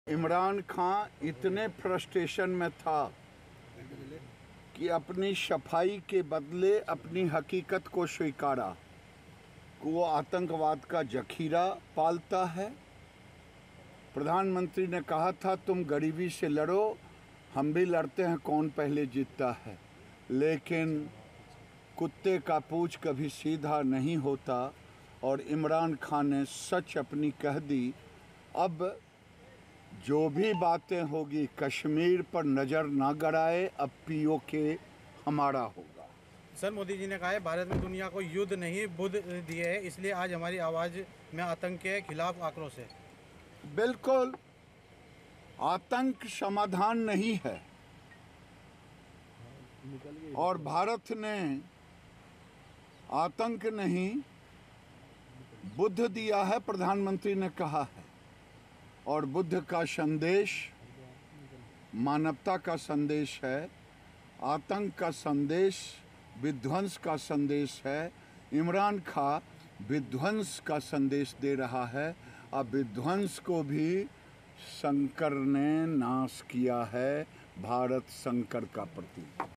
इमरान खान इतने फ्रस्ट्रेशन में था कि अपनी सफाई के बदले अपनी हकीकत को स्वीकारा कि वो आतंकवाद का जखीरा पालता है। प्रधानमंत्री ने कहा था तुम गरीबी से लड़ो, हम भी लड़ते हैं, कौन पहले जीतता है। लेकिन कुत्ते का पूंछ कभी सीधा नहीं होता और इमरान खान ने सच अपनी कह दी। अब जो भी बातें होगी कश्मीर पर नज़र ना गड़ाए, अब पीओके हमारा होगा। सर, मोदी जी ने कहा है भारत में दुनिया को युद्ध नहीं बुद्ध दिए है, इसलिए आज हमारी आवाज़ में आतंक के खिलाफ आक्रोश है। बिल्कुल, आतंक समाधान नहीं है और भारत ने आतंक नहीं बुद्ध दिया है, प्रधानमंत्री ने कहा है। और बुद्ध का संदेश मानवता का संदेश है, आतंक का संदेश विध्वंस का संदेश है। इमरान खान विध्वंस का संदेश दे रहा है। अब विध्वंस को भी शंकर ने नाश किया है, भारत शंकर का प्रतीक।